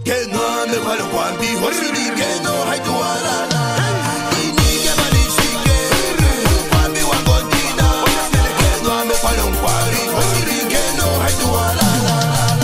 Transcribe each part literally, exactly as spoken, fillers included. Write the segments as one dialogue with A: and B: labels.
A: que no ame kwa lo kwambi hosiri que no hay tu alala ini que balishike kwambi wangotina que no ame kwa lo kwambi hosiri que no hay tu alala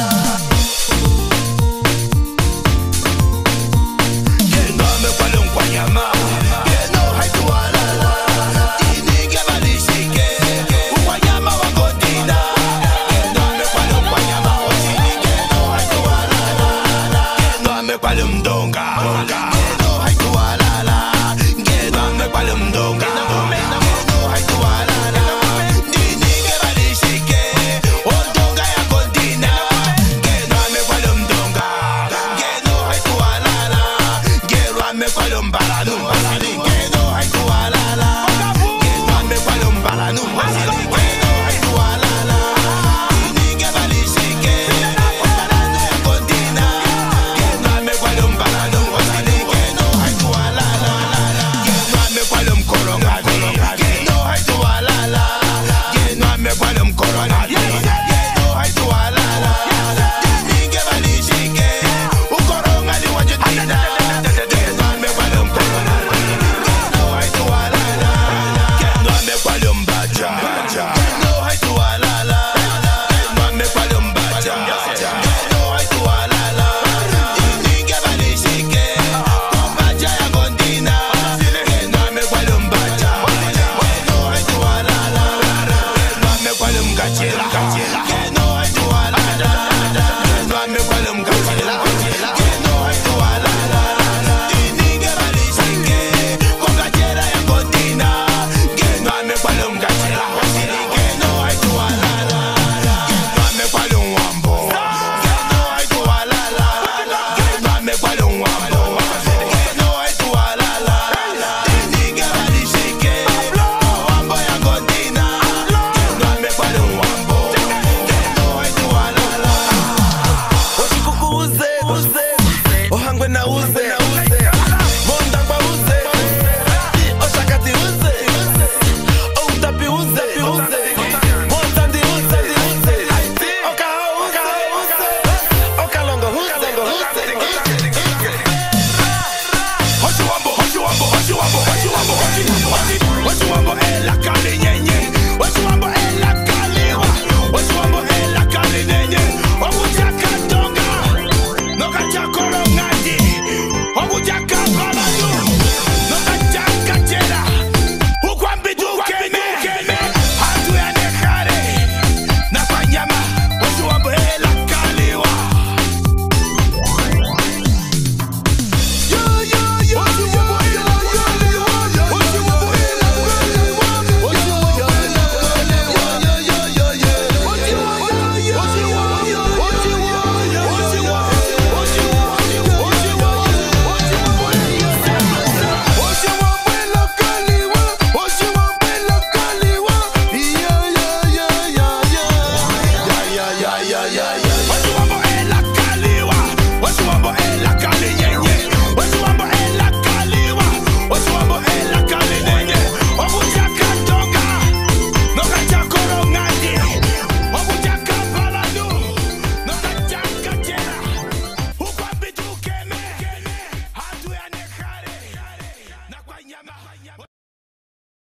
A: que no ame kwa lo kwanyama que no hay tu alala ini que balishike kwanyama wangotina que no ame kwa lo kwanyama hosiri que no hay tu alala que no ame kwa lo mdonga que no hay tu alala que no ame kwa lo mdonga que no hay tu alala ini que balishike ondonga ya kontina que no ame kwa lo mdonga que no hay tu alala que no ame kwa lo mbalanu que no hay tu alala que no ame kwa lo mbalanu que no hay tu alala ini que balishike mbalanu ya kontina que no ame kwa lo mbalanu que no hay tu alala que no ame kwa lo mkoronga que no hay tu alala que no ame kwa lo mkoronga